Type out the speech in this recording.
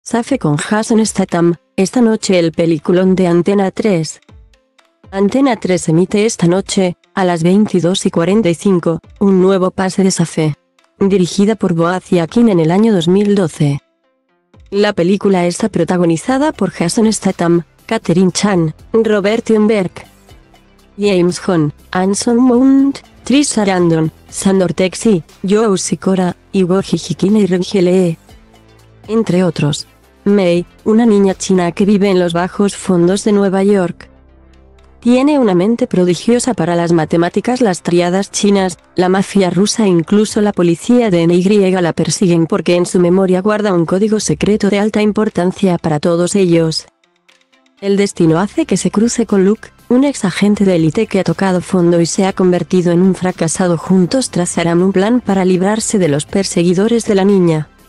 Safe con Jason Statham, esta noche el peliculón de Antena 3. Antena 3 emite esta noche, a las 22:45, un nuevo pase de Safe. Dirigida por Boaz Yakin en el año 2012. La película está protagonizada por Jason Statham, Catherine Chan, Robert Thunberg, James Hong, Anson Mount, Trish Sarandon, Sandor Texi, Joe Sikora, Igor Hijikina y Renji Lee, entre otros. Mei, una niña china que vive en los bajos fondos de Nueva York, tiene una mente prodigiosa para las matemáticas. Las tríadas chinas, la mafia rusa e incluso la policía de NY la persiguen porque en su memoria guarda un código secreto de alta importancia para todos ellos. El destino hace que se cruce con Luke, un ex agente de élite que ha tocado fondo y se ha convertido en un fracasado. Juntos trazarán un plan para librarse de los perseguidores de la niña.